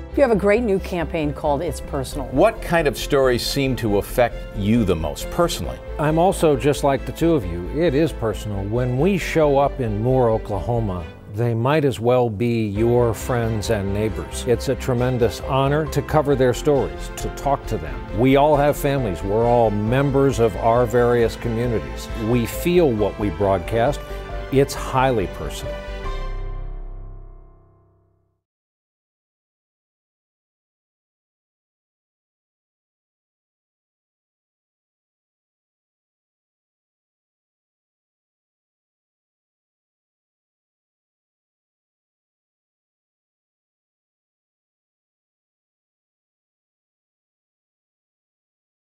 You have a great new campaign called It's Personal. What kind of stories seem to affect you the most personally? I'm also just like the two of you. It is personal. When we show up in Moore, Oklahoma, they might as well be your friends and neighbors. It's a tremendous honor to cover their stories, to talk to them. We all have families. We're all members of our various communities. We feel what we broadcast. It's highly personal.